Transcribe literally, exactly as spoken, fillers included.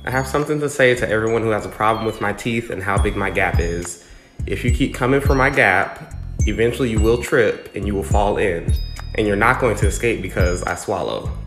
I have something to say to everyone who has a problem with my teeth and how big my gap is. If you keep coming for my gap, eventually you will trip and you will fall in. And you're not going to escape because I swallow.